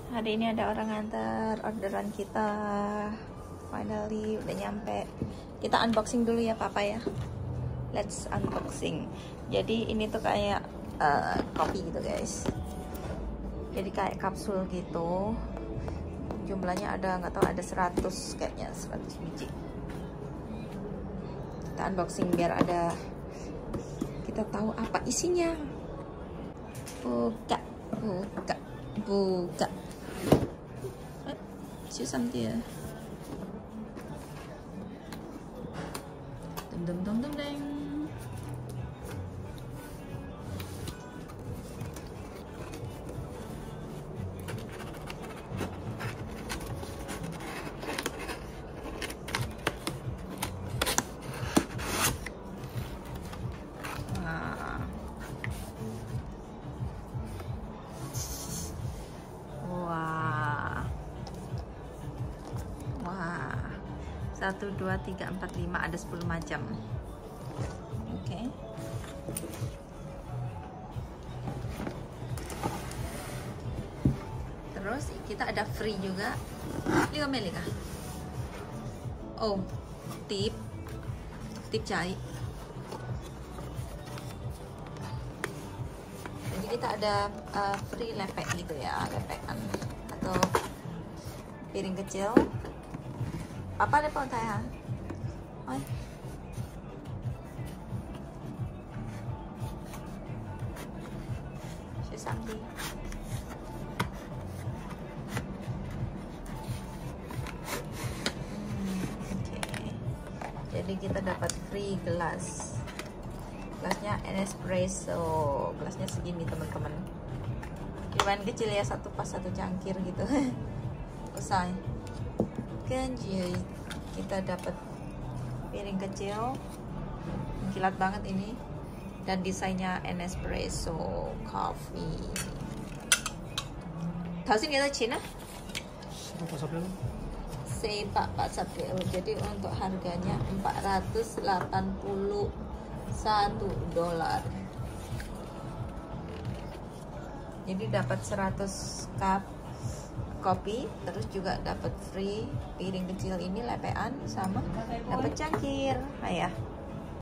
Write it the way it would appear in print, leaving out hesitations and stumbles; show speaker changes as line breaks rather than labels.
Hari ini ada orang nganter orderan kita. Finally udah nyampe. Kita unboxing dulu ya papa ya. Let's unboxing. Jadi ini tuh kayak kopi gitu guys. Jadi kayak kapsul gitu. Jumlahnya ada, nggak tahu, ada 100 kayaknya, 100 biji. Kita unboxing biar ada, kita tahu apa isinya. Buka, buka, buka. Dia. Dum dum dum deng. Satu, 2, 3, 4, 5, ada 10 macam. Oke. Terus kita ada free juga. Lihat Melika. Oh, tip cai. Jadi kita ada free lepek gitu ya, lepekan atau piring kecil. Apa ada saya? Oi. Sampai. Jadi kita dapat free gelas. Gelasnya espresso. Gelasnya segini teman-teman. Lumayan kecil ya, satu pas satu cangkir gitu. Usai. Jadi kita dapat piring kecil, kilat banget ini, dan desainnya Nespresso coffee. Tahu sih kita Cina? Sepak Pak Sapil. Jadi untuk harganya $481. Jadi dapat 100 cup kopi, terus juga dapat free piring kecil ini, lepean, sama dapat cangkir. Ayah.